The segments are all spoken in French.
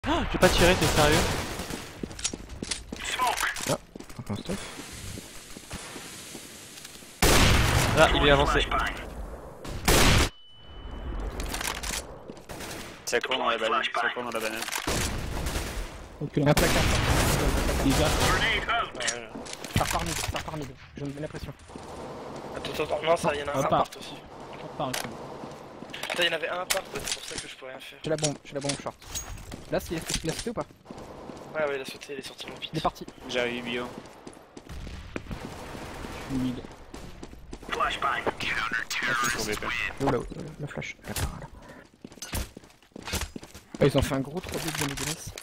Ah, j'ai pas tiré, t'es sérieux? Ah, un stuff. Là, il est avancé. Ça court dans la banane, ça court dans la banane. Ok, Un placard. Lisa. Ça repart par mid. Je me mets la pression. Attends, non, ça, y'en a un Repart. appart aussi. Repart aussi. Putain, y'en avait un appart, c'est pour ça que je peux rien faire. J'ai la bombe short. Là, il a sauté ou pas? Ouais, il a sauté, il est sorti mon vite. Il est parti. J'arrive bio. Je suis mid. Ah, je suis tombé pas. Là, le flash. Là. Ah, ils ont fait un gros 3D de Denis.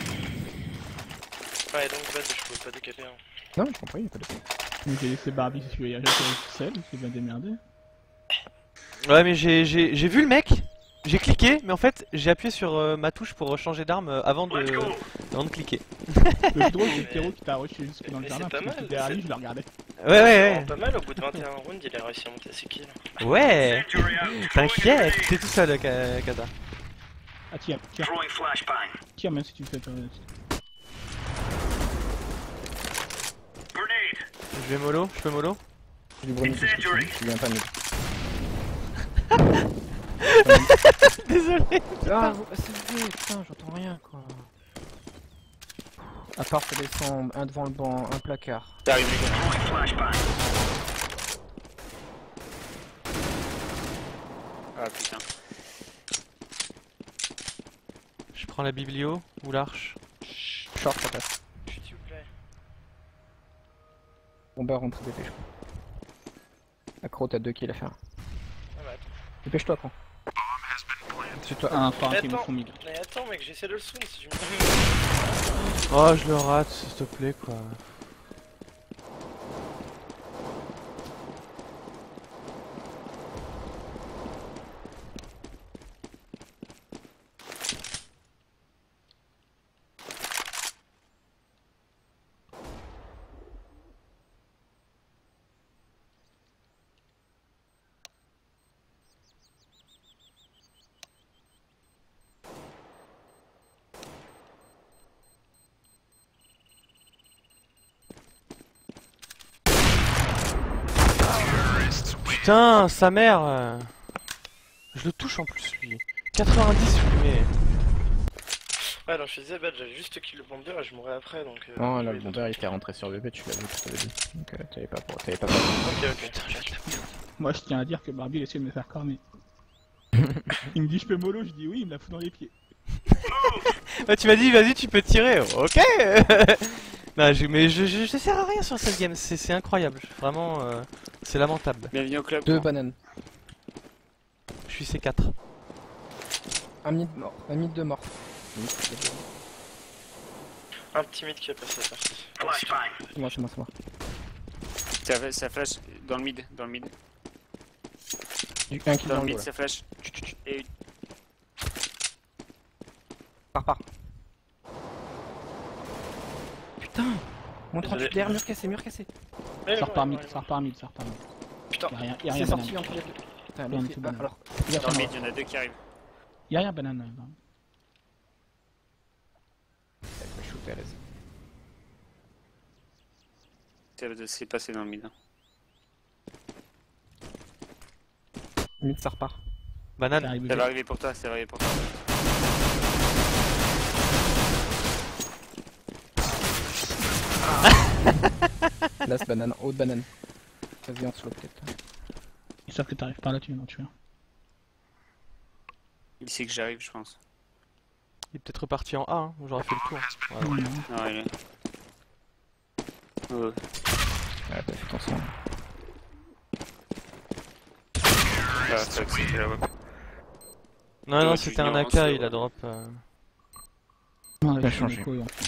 Ouais, donc bad, je pouvais pas décaler. Hein. Non, je comprends, il y a pas de. Donc j'ai laissé Barbie si tu veux y aller tout seul, c'est bien démerdé. Ouais, mais j'ai vu le mec, j'ai cliqué, mais en fait, j'ai appuyé sur ma touche pour changer d'arme avant de cliquer. Le plus drôle c'est Kero qui t'a rushé jusque dans le Mais jardin, c'est pas parce que mal, derrière c'est- lui je le regardais. Ouais. Pas mal, au bout de 21 rounds, il a réussi à monter ses kills. Ouais. T'inquiète, t'es tout seul, Kata. Ah tiens, tiens même si tu fais Je peux mollo. J'ai du brownie parce que tu viens pas mid. Désolé. Ah, c'est vrai, putain, j'entends rien quoi. À part ça descend, un devant le banc, un placard. T'arrives les gars. Ah putain. Je prends la biblio ou l'arche. Short, ça passe. S'il vous plaît. Bomber rentre BP, je crois. Accro, t'as 2 kills à faire. Ah bah attends. Dépêche-toi, Accro. C'est toi. un phare Mais qui me attends, font mid. mais attends, mec, j'essaie de le soon si tu me. Oh, je le rate, s'il te plaît, quoi. Putain, sa mère. Je le touche en plus, lui. 90, je lui mets. Ouais, donc je disais, bad, j'avais juste kill le bomber et je mourrais après donc. Non, je là, vais le pas bomber il était rentré sur BP, tu l'as vu, tu l'avais dit. Donc t'avais pas peur. Ok. Putain, je vais te la merde. Moi je tiens à dire que Barbie il essaie de me faire corner. Il me dit je peux mollo, je dis oui, il me la fout dans les pieds. Bah, tu m'as dit, vas-y, tu peux tirer. Ok. Non, mais je sers à rien sur cette game. C'est incroyable. Vraiment, c'est lamentable. Bienvenue au club. 2 bananes. Je suis C4. Un mid mort. Un mid de mort. Un petit mid qui a passé la partie. C'est moi. Ça flash dans le mid, Un kill Dans dans le le mid dos, ça flash. Et là. Part. Putain. Moins 38 derrière, mur cassé. Ça repart mid, ça repart mid. Putain, Y'a rien C'est banane. sorti entre les deux. Putain, Rien mais du tout, ah, banane. alors. dans le mid, il y en a deux qui arrivent. Y'a rien banane. Non. Je vais shooter à l'aise. C'est passé dans le mid. Mid, ça repart. Ça Banane. arrive Ça va arriver pour toi, ça va arriver pour toi. Last banane, haute banane. Vas-y, en slow peut-être. Ils savent que t'arrives pas là, tu viens d'en tuer. Il sait que j'arrive, je pense. Il est peut-être reparti en A, hein. J'aurais fait le tour. Voilà. Non, il est. Oh. Ouais, t'as fait ton son. Ah, fuck, c'était la web. Non, Ouais, c'était tu un viens AK, en il a slow, drop. Non, Il a changé.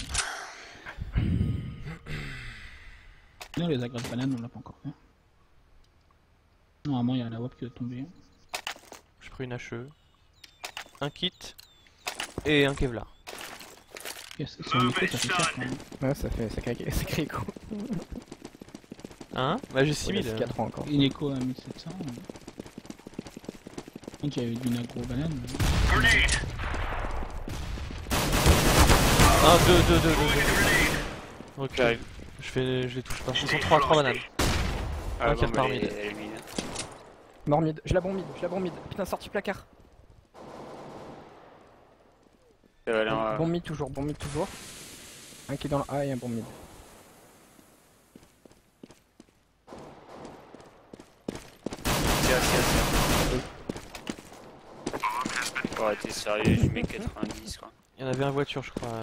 Non, les agrafes bananes, on l'a pas encore fait. Normalement, il y a la WAP qui va tomber. J'ai pris une HE. Un kit. Et un Kevlar. Yes, sur un écho, ça fait 4 quand même. Ouais, ça crée écho. Hein? Bah, j'ai Il 6000. 4 ans encore. Une écho à 1700. Donc il y avait du nagro banane. 1, 2, 2, 2, 2. Ok, J'arrive. je les touche pas. Ils sont 3 bananes. Ah, Ok, par mid. elle est mid. Mort mid, je la bombe mid. Putain, sorti placard. Ça va aller Bon mid toujours. Un qui est dans le A et un bon mid. Oh, t'es sérieux, je mets 90 quoi. Il y en avait un voiture, je crois.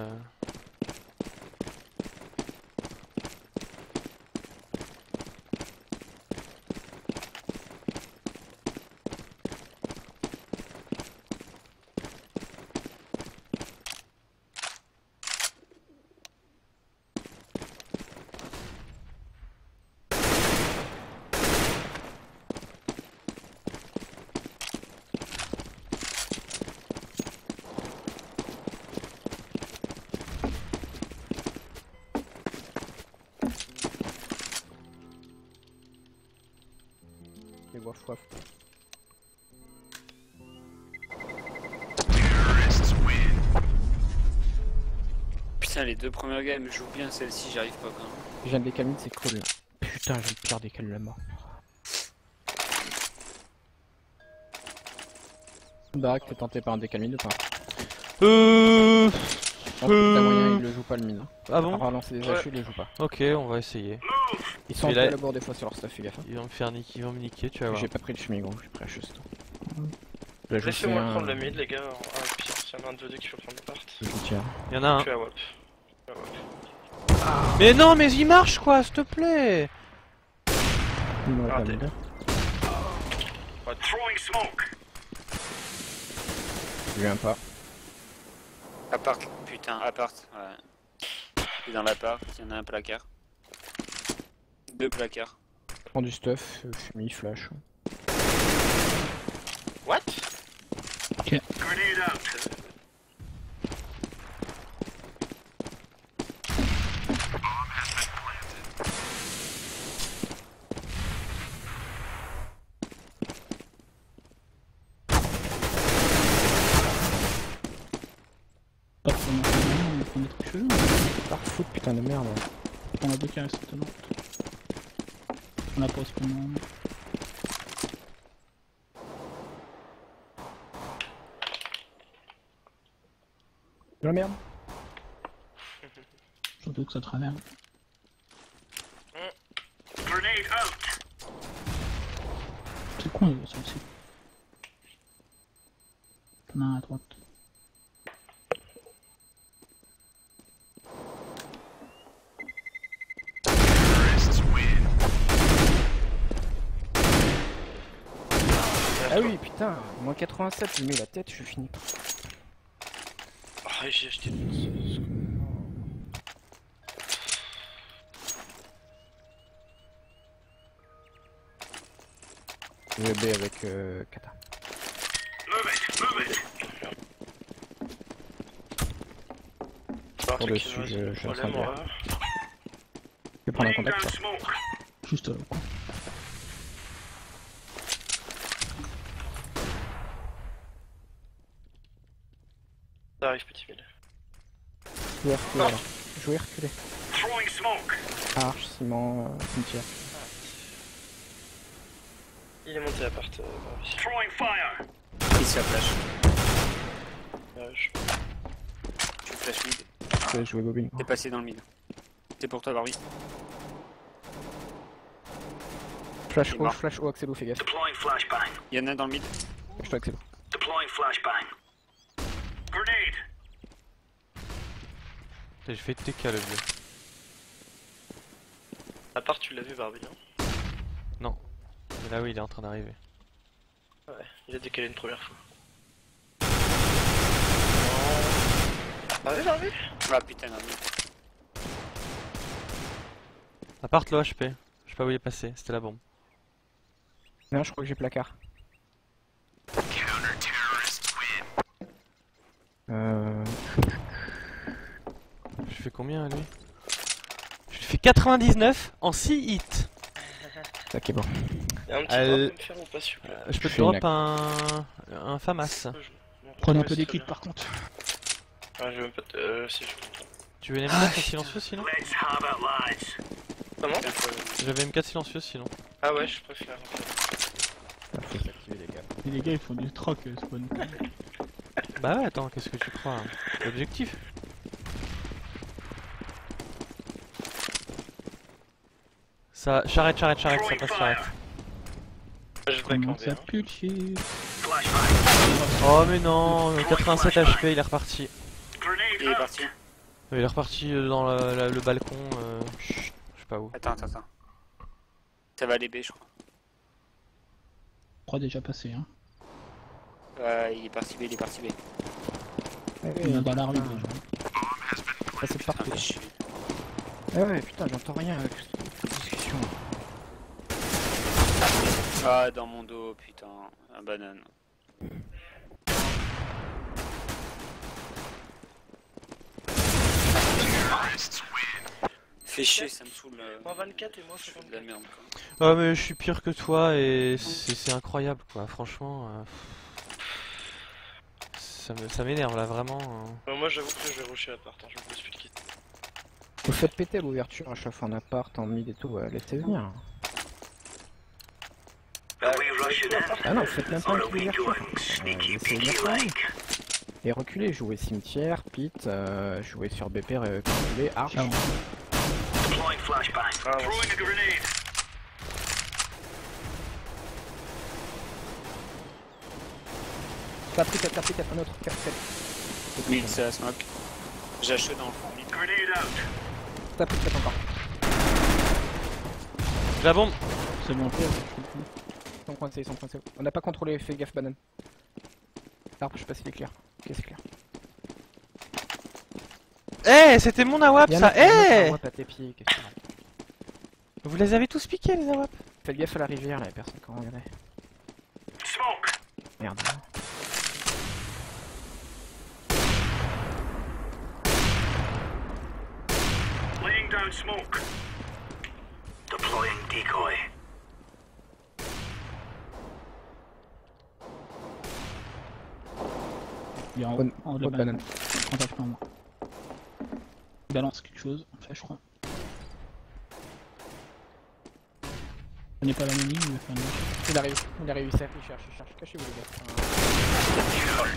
Les waf waf. Putain, les deux premières games, je joue bien, celle-ci, j'arrive pas quand même. Je viens de décal mid, c'est cool. Putain, j'ai le pire décal de la mort. Darak, t'es tenté par un décal mid ou pas? Je pense que t'as moyen, il le joue pas le mid. Ah À bon? relancer des HU, il le joue pas. Ok, on va essayer. Ils sont un Et peu là- à la bourre des fois sur leur stuff, fais gaffe. Ils vont me faire niquer, ils vont me niquer, tu vas voir. J'ai pas pris le chemin gros, j'ai pris HU. Là, je Laissez-moi fais prendre un- le mid, les gars. Ah, puis s'il y en a un 2-2 qui veut prendre le part. Je tiens. Il y en a Je un. suis à WAP. Mais non, mais il marche quoi, s'il te plaît! Il m'aurait pas Raté. mis là. Throwing smoke. Je viens pas. Appart, putain, appart, ouais. Et dans l'appart, il y en a un placard. Deux placards. Je prends du stuff, fumée, flash. What? Grenade out. Pas de on prend des trucs chelous. Par foot, putain de merde. On a deux qui restent étonnantes. On a pas ce moment. De la merde. Surtout que ça travers. Grenade out. C'est con les gars, ça aussi. T'en as un à droite. Ah oui, putain, moins 87, j'ai mis la tête, je suis fini. Oh, j'ai acheté une... Je vais B avec Kata. Move it. Move it. Pour dessus, je suis en train de moi. dire. Je vais prendre un Laying contact. down smoke. Juste quoi. Ça arrive, petit mille. Jouer reculé alors. Jouer reculé. Throwing smoke. Arche, ciment, cimetière. Il est monté à part. Barbie. Throwing fire. Il se flash. Je flash mid. Je vais jouer bobine. T'es passé dans le mid. C'est pour toi, Barbie. Flash Il est haut, mort. flash haut, Axelo, fais gaffe. Deploying flashbang. Il y en a un dans le mid. Je toi Axelo. Deploying flashbang. Grenade. J'ai fait TK le vieux. À part, tu l'as vu, Barbie, non? Mais là oui, il est en train d'arriver. Ouais, il a décalé une première fois. Barbie? Ah putain, non, mais... À part le HP, je sais pas où il est passé, c'était la bombe. Non, je crois que j'ai placard. Je fais combien lui? Je fais 99 en 6 hits. Ça qui est bon. Y'a un petit Elle- drop à me faire ou pas, s'il vous plaît? Je peux Je te drop fais un FAMAS. Prenez un peu d'équipe par contre. Ah, j'ai même pas si je comprends. Tu veux une M4 silencieux sinon? Let's harbor lies. Comment? J'avais M4 silencieux sinon. Ah ouais, je préfère. Faut s'activer les gars. Et les gars ils font du troc, spawn. Bah ouais, attends, qu'est-ce que tu crois? C'est l'objectif. Ça, j'arrête, ça passe, j'arrête. Je vais Comment backender. ça Hein. pue le shit. Flashbang. Oh mais non, 87 HP, il est reparti. Grenade Il est out. parti. Il est reparti dans le balcon, chut, je sais pas où. Attends. Ça va aller B, je crois. 3 déjà passé, hein. Il est parti B, il est parti B. Il est dans la rue déjà. Ça c'est partout. Ah, chier. Ah ouais, putain, j'entends rien avec cette discussion. Ah, dans mon dos, putain. Un banane. Fais chier, ça me saoule. Moi 24 et moi Je fais de 54. la merde, quoi. Oh mais je suis pire que toi et c'est incroyable quoi, franchement. Ça m'énerve là vraiment. Moi j'avoue que je vais rusher à part, hein, je me pose plus de questions. Vous faites péter l'ouverture à chaque fois en appart, en mid et tout, laissez venir. Are we rushing in? Ah non, faites même pas Or une are we ouverture. going sneaky Laissez peeky venir quand même. like? Et reculez, jouez cimetière, pit, jouez sur BP, reculez, arche. Ah bon. Deploying flashbang. Ah, ouais. Throwing a grenade. T'as pris 4, un autre, 4. Mid, c'est la smoke. J'ai HE dans le fond, mid. Grenade out. T'as pris 4 encore. La bombe. C'est bon, je Ils sont coincés. On n'a pas contrôlé, fais gaffe banane. L'arbre, je sais pas s'il est clair. Ok, c'est clair. Eh, c'était mon AWP ça. Eh, Pas tes pieds, qu'est-ce que c'est? vous les avez tous piqués les AWP. Faites gaffe à la rivière là, y'a personne qui en regardait. Smoke. Merde. Laying down smoke. Deploying decoy. Il est en Bonne- haut de bonne la banane. banane. Contact moi. Il balance quelque chose, ça je crois. On n'est pas la mini, il va faire une... Il arrive, il cherche. Cachez-vous les gars.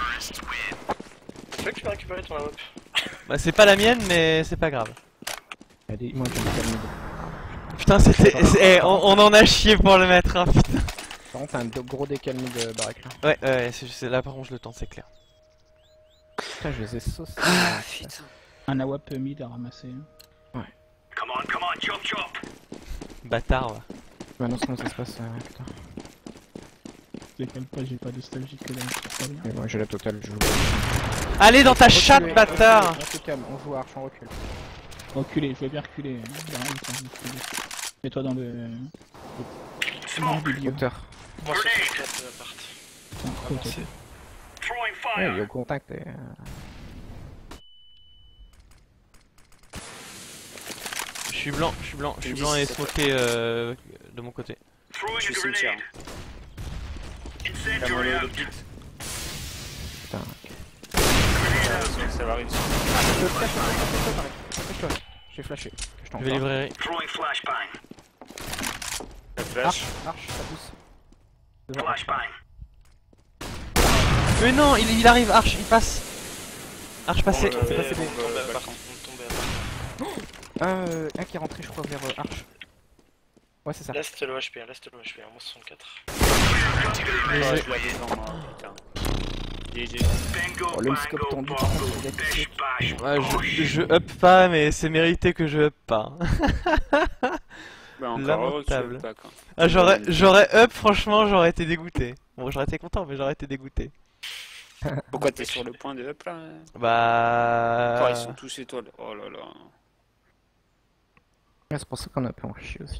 Tu veux que je peux récupérer ton AWP? Bah c'est pas la mienne mais c'est pas grave. Allez, moi j'ai un calme. Putain on en a chié pour le mettre hein putain. Par contre, t'as un gros décalme de baraque là. Ouais c'est là par contre je le tente c'est clair. Putain, je les ai saucés. Ah, putain. Un AWP mid à ramasser. Come on, chop. Bâtard va. Maintenant, comment ça se passe putain. Je décale pas, j'ai pas de nostalgie que là, c'est pas bien. Mais moi j'ai la totale, je joue. Allez dans ta Reculez, chatte bâtard. On se calme, on joue arche, on recule. Reculez, je vais bien reculer. Hein. Derrière, il faut reculer. Mets-toi dans le... Dans le milieu. Hauteur. Moi 64 appart. Tiens, creux, toi. Throwing Ouais, il est fire. au contact et... Je suis blanc et smoké de mon côté. Throwing Je a suis cimetière. grenade. T'as mon Incendiary le out. pit. Putain. Grenade out. Ça va arriver. Je flash, j'ai flashé. Je vais librairie. Throwing flashbang. La flash. Arche, ça pousse. Devant. Flashbang. Mais non il arrive Arche il passe. Arche passé. On C'est passé B. tombait à part. On tombait à part. Un qui est rentré, je crois, vers arche. Ouais, c'est ça. Là c'était le HP, moi 64. Ah, je l'avais devant moi, putain. GG. Bingo, Oh, le scope bango, tendu, par contre, bongo, il a bish, bash, Ouais, bosh. je up pas mais c'est mérité que je up pas. Bah encore heureux que tu Lamentable. veux pas quoi. Ah, j'aurais up, franchement, j'aurais été dégoûté. Bon, j'aurais été content, mais j'aurais été dégoûté. Pourquoi t'es sur le point de up là? Bah. Oh, ils sont tous étoiles. Oh là là. Ouais, c'est pour ça qu'on a pu en chier aussi.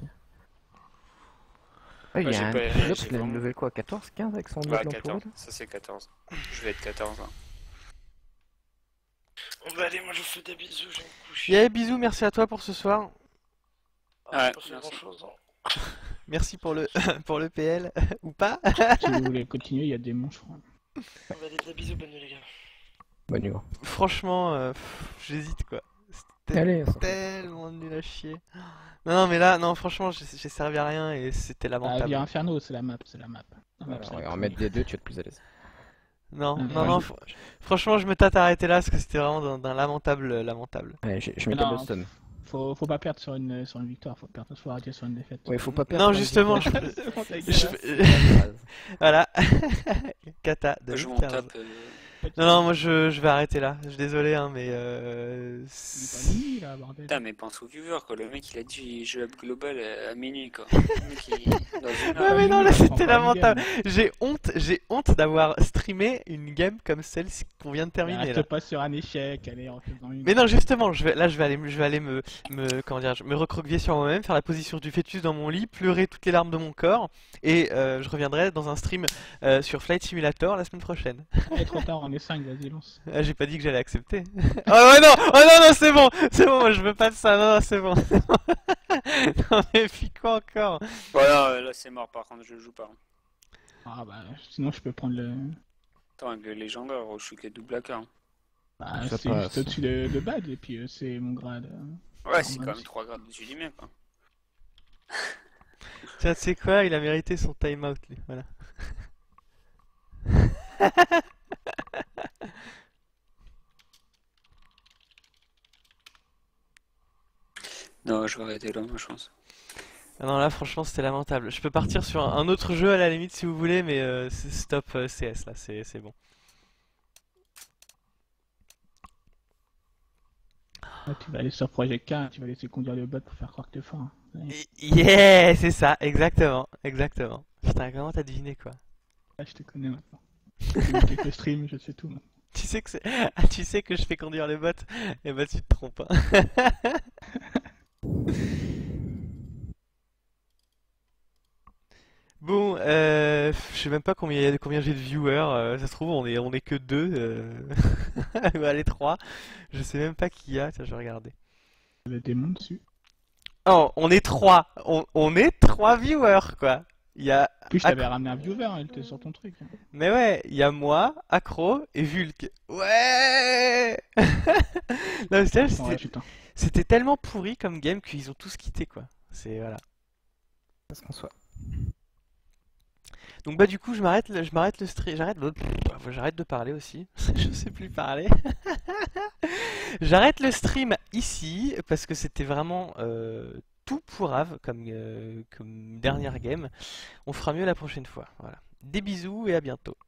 Ah, il y j'ai a un pas- pilote, j'ai il a vraiment- une level quoi, 14, 15 avec son Bah double 14, emploi ça c'est 14. Je vais être 14 hein. Bon bah allez, moi je vous fais des bisous, je vais me coucher. Yeah, bisous, merci à toi pour ce soir. Ah, Ouais, j'ai pas fait merci. grand chose. Merci pour le pour le PL ou pas. Si vous voulez continuer, il y a des monts, je crois. On va des bisous, bonne nuit les gars. Bon niveau. Franchement, j'hésite quoi. C'était Allez, ça. tellement nul à chier. Non, mais là, non, franchement, j'ai servi à rien et c'était Ah, lamentable. bien Inferno, c'est la map, c'est la map. La map, Alors, c'est la on va plus- en mettre des deux, tu vas être plus à l'aise. Non, Ah, non, ouais. non, franchement, je me tâte à arrêter là parce que c'était vraiment d'un lamentable. Allez, je mets Non. Cobblestone. Faut pas perdre sur une victoire, faut arrêter sur une défaite. Ouais, faut pas perdre. Non, sur une justement, victoire. voilà. Kata de Je m'en 15. tape. Non, moi je vais arrêter là. Je suis désolé, hein, mais Il est pas minuit là, bordel. Putain, mais pense aux viewers quoi. Le mec il a dit jeu up global à minuit quoi. Le mec il. Dans une Ouais, heure. mais non, là Minuit, c'était encore une lamentable. game. J'ai honte d'avoir streamé une game comme celle qu'on vient de terminer Reste là. pas sur un échec, allez, on fait dans une. Mais non, justement, je vais aller comment dire, me recroqueviller sur moi-même, faire la position du fœtus dans mon lit, pleurer toutes les larmes de mon corps, et je reviendrai dans un stream sur Flight Simulator la semaine prochaine. Allez, trop tard, on est 5, vas-y, lance. Ah, j'ai pas dit que j'allais accepter. Oh ouais, non, oh non, non, c'est bon, moi je veux pas de ça, non, non, c'est bon. Non mais puis quoi encore? Voilà, là c'est mort par contre, je joue pas. Ah bah, sinon je peux prendre le. Attends, avec le légendaire, je suis que double AK. Hein. Bah, Ça c'est passe. juste au-dessus de Bad, et puis c'est mon grade. Ouais, c'est Normal. quand même 3 grades dessus du mien quoi. Tiens, tu sais quoi, il a mérité son time-out lui, voilà. Non, je vais arrêter là, moi je pense. Ah non, là franchement c'était lamentable. Je peux partir sur un autre jeu à la limite si vous voulez, mais c'est stop CS là, c'est bon. Ah, tu vas aller sur Project K, tu vas laisser conduire le bot pour faire croire que t'es fort. Ouais. Yeah, c'est ça, exactement, exactement. Putain, comment t'as deviné quoi? Là, je te connais maintenant. J'ai vu quelques streams, je sais tout maintenant. Tu sais que tu sais que je fais conduire les bots? Eh bah tu te trompes. Hein. Bon, je sais même pas combien j'ai de viewers. Ça se trouve on est que deux, allez trois. Je sais même pas qui y a. Tiens, je vais regarder. Il y avait des mondes dessus. Oh, on est trois. On est trois viewers quoi. Il y a En plus, je t'avais ramené un viewer, il était sur ton truc. Hein. Mais ouais, il y a moi, Acro et Vulk. Ouais. Non, mais c'est- Ouais, putain. c'était tellement pourri comme game qu'ils ont tous quitté quoi. C'est voilà. Parce qu'on soit. Donc bah du coup je m'arrête le stream, j'arrête de parler aussi. Je sais plus parler. J'arrête le stream ici parce que c'était vraiment tout pourrave comme dernière game. On fera mieux la prochaine fois. Voilà. Des bisous et à bientôt.